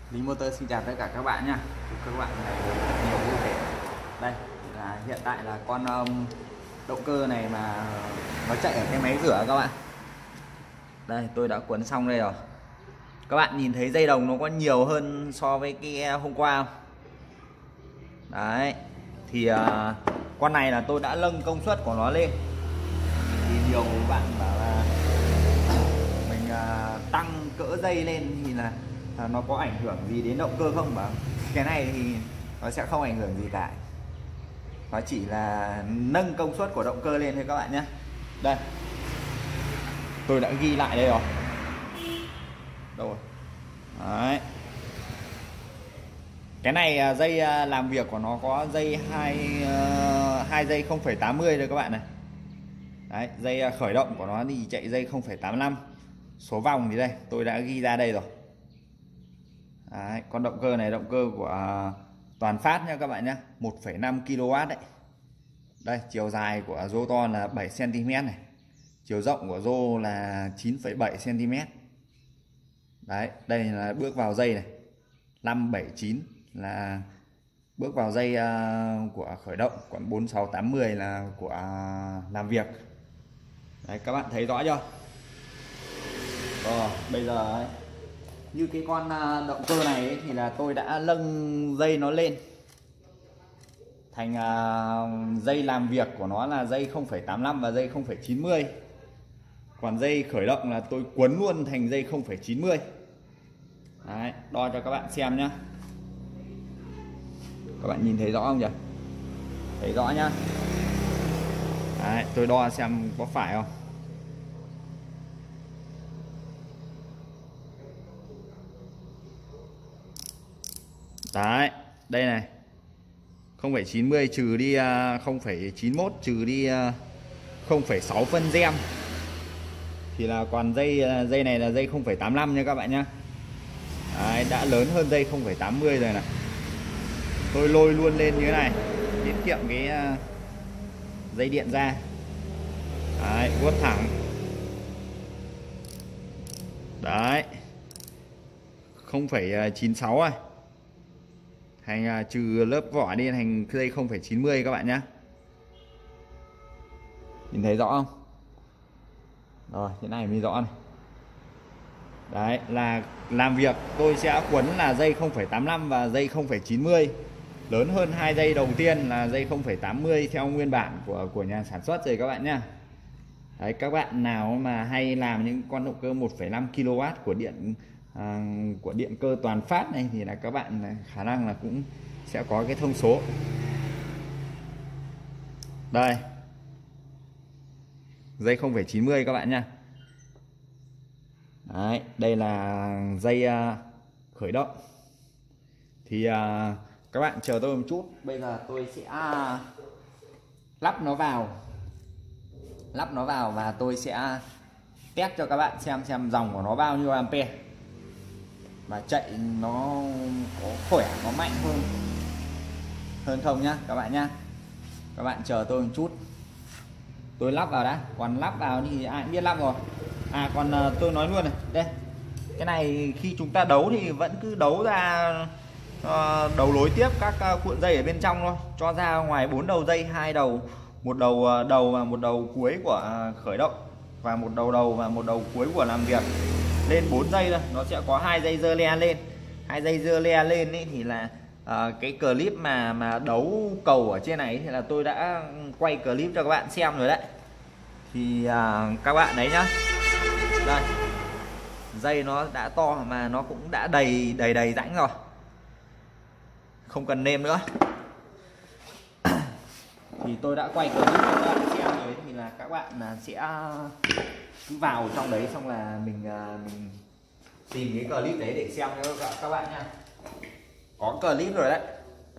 Lý Motor xin chào tất cả các bạn nha. Chúc các bạn ngày thật nhiều vui vẻ. Đây là hiện tại là con động cơ này mà nó chạy ở cái máy rửa các bạn. Đây tôi đã cuốn xong đây rồi. Các bạn nhìn thấy dây đồng nó có nhiều hơn so với cái hôm qua không? Đấy. Thì con này là tôi đã nâng công suất của nó lên. Thì nhiều bạn bảo là mình tăng cỡ dây lên thì là nó có ảnh hưởng gì đến động cơ không? Mà cái này thì nó sẽ không ảnh hưởng gì cả, nó chỉ là nâng công suất của động cơ lên thôi các bạn nhé. Đây tôi đã ghi lại đây rồi. Đâu rồi? Đấy. Cái này dây làm việc của nó có dây hai dây 0,80 đây các bạn này. Đấy, dây khởi động của nó thì chạy dây 0,85. Số vòng thì đây tôi đã ghi ra đây rồi. Đấy, con động cơ này động cơ của toàn phát nha các bạn nhé, 1,5 kW đấy. Đây chiều dài của rô to là 7 cm này, chiều rộng của rô là 9,7 cm. Đấy, đây là bước vào dây này, 579 là bước vào dây của khởi động, còn 4680 là của làm việc. Đấy, các bạn thấy rõ chưa? Rồi bây giờ ấy, như cái con động cơ này ấy, thì là tôi đã nâng dây nó lên thành dây làm việc của nó là dây 0,85 và dây 0,90. Còn dây khởi động là tôi cuốn luôn thành dây 0,90. Đấy, đo cho các bạn xem nhá. Các bạn nhìn thấy rõ không nhỉ? Thấy rõ nhá. Đấy, tôi đo xem có phải không. Đấy, đây này. 0,90 trừ đi 0,91 trừ đi 0,6 phân gem thì là còn dây này là dây 0,85 nha các bạn nhá. Đấy, đã lớn hơn dây 0,80 rồi này. Tôi lôi luôn lên như thế này, tiết kiệm cái dây điện ra. Đấy, vuốt thẳng. Đấy, 0,96 à, thành trừ lớp vỏ đi thành dây 0,90 các bạn nhé. Nhìn thấy rõ không? Rồi thế này mới rõ này. Đấy là làm việc tôi sẽ quấn là dây 0,85 và dây 0,90, lớn hơn hai dây đầu tiên là dây 0,80 theo nguyên bản của nhà sản xuất rồi các bạn nhé. Đấy, các bạn nào mà hay làm những con động cơ 1,5 kW của điện cơ toàn phát này thì là các bạn khả năng là cũng sẽ có cái thông số. Đây dây 0,90 các bạn nha. Đấy, đây là dây khởi động. Thì các bạn chờ tôi một chút, bây giờ tôi sẽ lắp nó vào và tôi sẽ test cho các bạn xem dòng của nó bao nhiêu ampere và chạy nó có khỏe, nó mạnh hơn không nhá các bạn nhá. Các bạn chờ tôi một chút, tôi lắp vào đã. Còn lắp vào thì ai cũng biết lắp rồi. Còn tôi nói luôn này, đây cái này khi chúng ta đấu thì vẫn cứ đấu ra đấu nối tiếp các cuộn dây ở bên trong thôi, cho ra ngoài 4 đầu dây, 2 đầu, một đầu và một đầu cuối của khởi động, và một đầu và một đầu cuối của làm việc, lên 4 dây thôi. Nó sẽ có 2 dây dơ le lên. 2 dây dơ le lên ấy thì là cái clip mà đấu cầu ở trên này thì là tôi đã quay clip cho các bạn xem rồi đấy. Thì các bạn đấy nhá. Đây, dây nó đã to mà nó cũng đã đầy rãnh rồi, không cần nêm nữa. Thì tôi đã quay clip cho các bạn xem rồi, thì là các bạn sẽ cứ vào trong đấy xong là mình tìm cái clip đấy để xem cho các bạn nha. Có clip rồi đấy.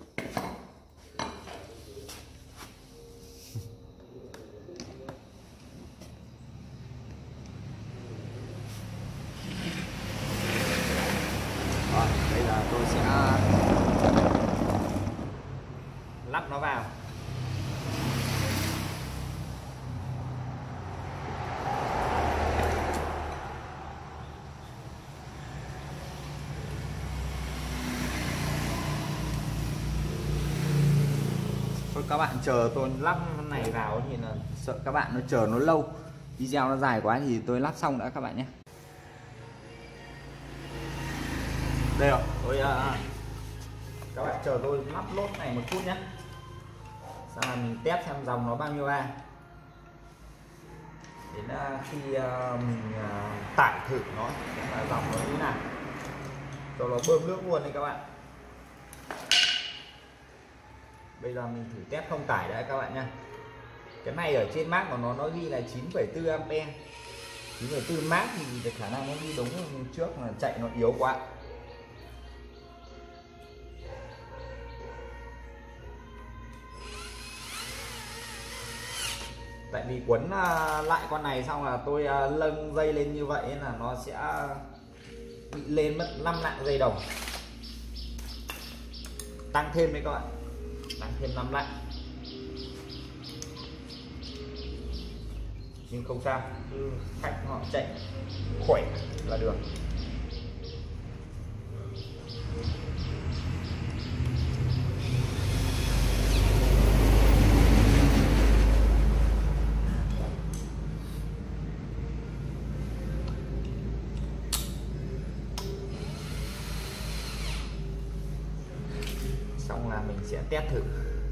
Rồi, bây giờ tôi sẽ lắp nó vào. các bạn chờ tôi lắp này vào thì là sợ các bạn nó chờ nó lâu, video nó dài quá thì tôi lắp xong đã các bạn nhé. Đây rồi, các bạn chờ tôi lắp lốt này một chút nhé. Sau là mình test xem dòng nó bao nhiêu A. Đến khi mình tải thử nó xem là dòng nó như thế nào, cho nó bơm nước luôn đấy các bạn. Bây giờ mình thử test không tải đã các bạn nha. Cái này ở trên mác của nó ghi là 9,4 ampe. 9,4 mác thì khả năng nó đi đúng, trước là chạy nó yếu quá. Tại vì quấn lại con này xong là tôi lâng dây lên như vậy là nó sẽ bị lên mất 5 lạng dây đồng. Tăng thêm đấy các bạn, tăng thêm 5 lạng. Nhưng không sao, cứ khách họ chạy khỏe là được. Xong là mình sẽ test thử.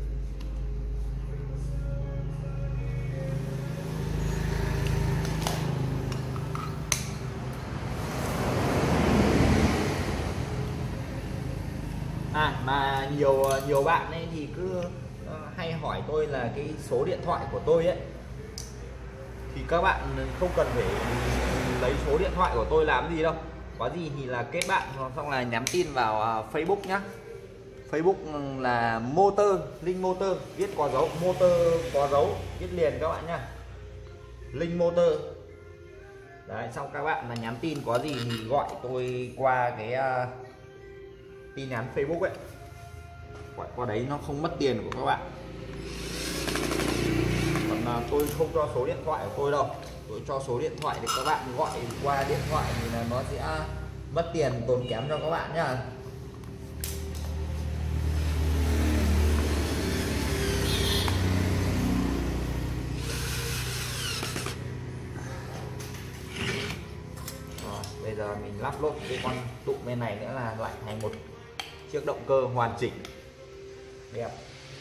Mà nhiều bạn ấy thì cứ hay hỏi tôi là cái số điện thoại của tôi ấy, thì các bạn không cần phải lấy số điện thoại của tôi làm gì đâu. Có gì thì là kết bạn xong là nhắn tin vào Facebook nhá. Facebook là motor, link motor, viết có dấu, motor có dấu, viết liền các bạn nhá. Link motor. Đấy, xong các bạn là nhắn tin có gì thì gọi tôi qua cái tin nhắn Facebook ấy. Gọi qua đấy nó không mất tiền của các bạn. Còn tôi không cho số điện thoại của tôi đâu. Tôi cho số điện thoại để các bạn gọi qua điện thoại thì là nó sẽ mất tiền tốn kém cho các bạn nhá. Bây giờ mình lắp lốt cái con tụ bên này nữa là lại thành một chiếc động cơ hoàn chỉnh đẹp.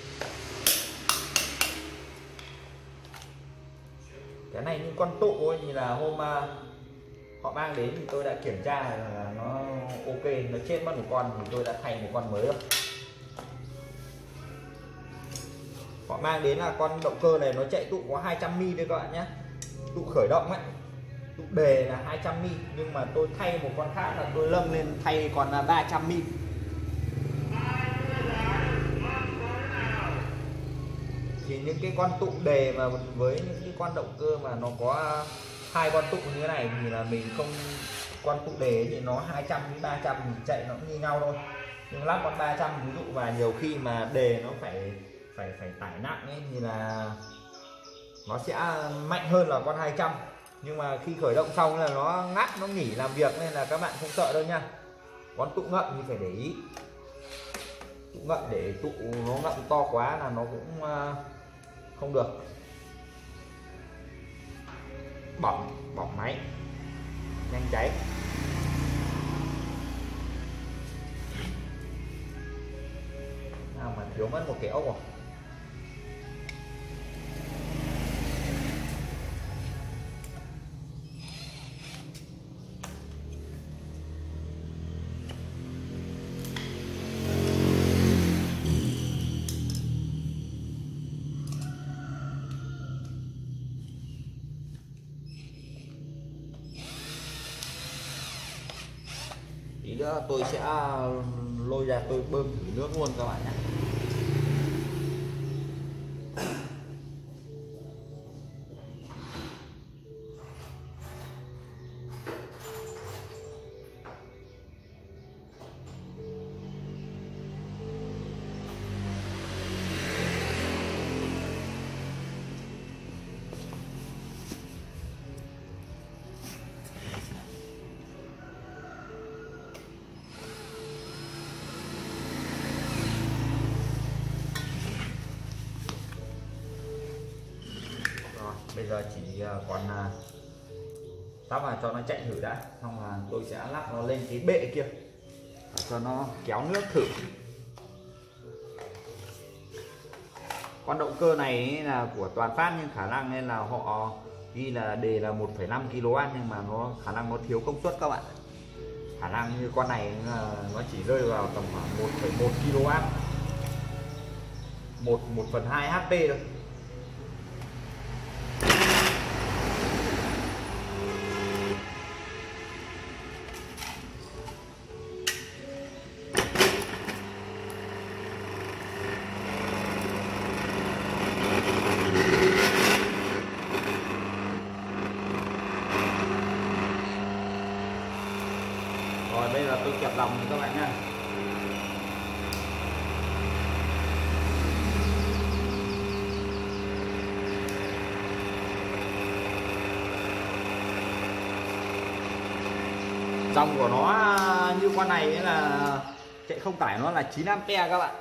Cái này như con tụ ấy, thì là hôm họ mang đến thì tôi đã kiểm tra là nó ok, nó chết mất một con thì tôi đã thay một con mới rồi. Họ mang đến là con động cơ này nó chạy tụ có 200mm đấy các bạn nhé. Tụ khởi động ấy, tụ đề là 200mm, nhưng mà tôi thay một con khác là tôi nâng lên thay còn là 300mm. Thì những cái con tụ đề mà với những cái con động cơ mà nó có hai con tụ như thế này thì là mình không, con tụ đề thì nó 200 đến 300 thì chạy nó cũng như nhau thôi. Nhưng lắp con 300 ví dụ và nhiều khi mà đề nó phải tải nặng ấy, thì là nó sẽ mạnh hơn là con 200. Nhưng mà khi khởi động xong là nó ngắt, nó nghỉ làm việc nên là các bạn không sợ đâu nha. Con tụ ngậm thì phải để ý. Tụ ngậm để tụ nó ngậm to quá là nó cũng không được. Bỏng máy, nhanh cháy. Nào mà thiếu mất một cái ốc rồi. Tí nữa tôi sẽ lôi ra tôi bơm thử nước luôn các bạn nhé. bây giờ chỉ còn lắp vào cho nó chạy thử đã, xong là tôi sẽ lắp nó lên cái bệ kia và cho nó kéo nước thử. Con động cơ này là của Toàn Phát nhưng khả năng nên là họ ghi là đề là 1,5 kW nhưng mà nó khả năng nó thiếu công suất các bạn. Khả năng như con này nó chỉ rơi vào tầm khoảng 1,1 kW, 1/2 HP thôi. Rồi bây giờ tôi kẹp lòng các bạn nha. Dòng của nó như con này ấy là chạy không tải nó là 9A các bạn.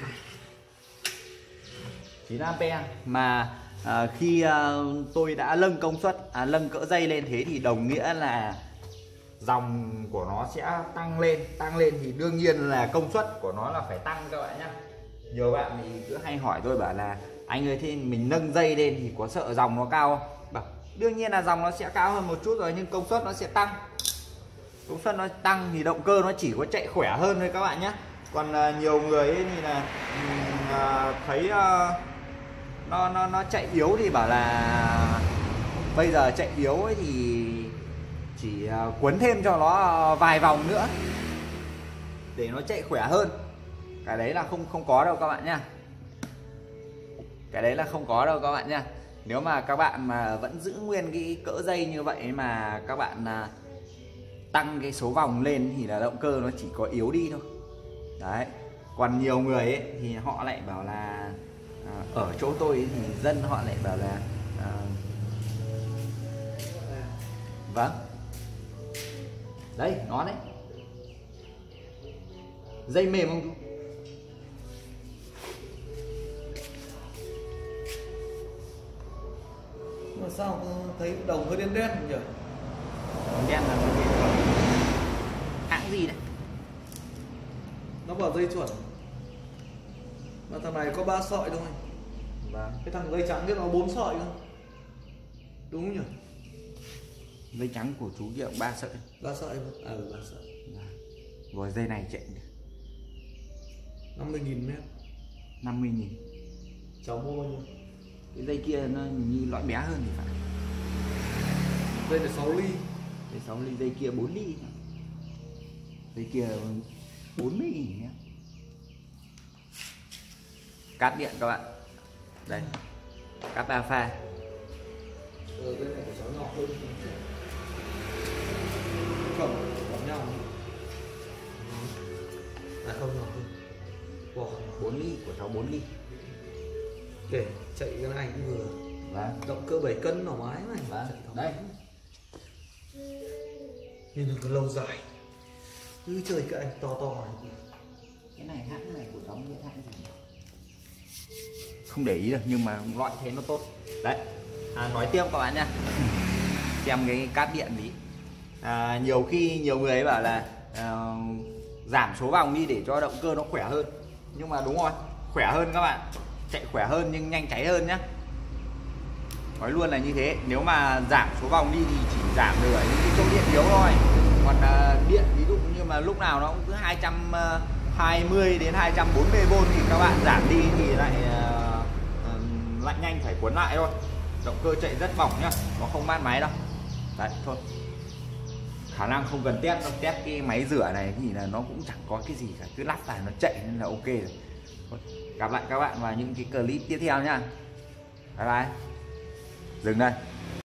9A mà khi tôi đã nâng công suất, nâng cỡ dây lên thế thì đồng nghĩa là dòng của nó sẽ tăng lên thì đương nhiên là công suất của nó là phải tăng các bạn nhé. Nhiều bạn thì cứ hay hỏi tôi bảo là anh ơi thế mình nâng dây lên thì có sợ dòng nó cao không? Bảo, đương nhiên là dòng nó sẽ cao hơn một chút rồi nhưng công suất nó sẽ tăng. Công suất nó tăng thì động cơ nó chỉ có chạy khỏe hơn thôi các bạn nhé. Còn nhiều người ấy thì là thấy nó chạy yếu thì bảo là bây giờ chạy yếu ấy thì chỉ quấn thêm cho nó vài vòng nữa để nó chạy khỏe hơn. Cái đấy là không có đâu các bạn nha. Cái đấy là không có đâu các bạn nha. Nếu mà các bạn mà vẫn giữ nguyên cái cỡ dây như vậy mà các bạn tăng cái số vòng lên thì là động cơ nó chỉ có yếu đi thôi. Đấy. Còn nhiều người ấy thì họ lại bảo là ở chỗ tôi ấy, thì dân họ lại bảo là vâng. Đây, nó đấy. Dây mềm không chú? Mà sao thấy đồng hơi đen đen nhỉ? Đen là cái gì? Hãng gì đấy? Nó bảo dây chuẩn. Mà thằng này có 3 sợi thôi. Vâng. Cái thằng dây trắng kia nó 4 sợi cơ. Đúng không nhỉ? Dây trắng của chú kia 3 sợi. 3 sợi mà. 3 sợi. Rồi dây này chạy 50.000 mét. 50.000. Cháu mua bao nhiêu? Cái dây kia nó như loại bé hơn thì phải. Dây là 6 ly. Dây 6 ly, dây kia 4 ly. Dây kia 40.000 nhé. Cáp điện các bạn. Đây. Cáp 3 pha. Dây này của cháu nhỏ hơn. Không, giống nhau. Không nhỏ hơn. Wow. 4 ly của cháu 4 ly. Kể chạy cái này cũng vừa. Vâng. Động cơ 7 cân thoải mái này. Vâng. Đây. Nhưng nó lâu dài. Cứ chơi cái anh to to này. Cái này hãng này của cháu như hãng gì? Không để ý được nhưng mà loại thế nó tốt. Đấy. Nói tiếp các bạn nha. Xem cái cáp điện gì. Nhiều khi nhiều người ấy bảo là giảm số vòng đi để cho động cơ nó khỏe hơn. Nhưng mà đúng rồi, khỏe hơn các bạn. Chạy khỏe hơn nhưng nhanh cháy hơn nhá. Nói luôn là như thế. Nếu mà giảm số vòng đi thì chỉ giảm được ở những cái chỗ điện yếu thôi. Còn điện ví dụ như mà lúc nào nó cũng cứ 220 đến 240V thì các bạn giảm đi thì lại nhanh phải cuốn lại thôi. Động cơ chạy rất bỏng nhá, nó không mát máy đâu. Đấy thôi. Khả năng không cần test đâu, test cái máy rửa này thì là nó cũng chẳng có cái gì cả, cứ lắp vào nó chạy nên là ok rồi. Gặp lại các bạn vào những cái clip tiếp theo nhá. Bye bye. Dừng đây.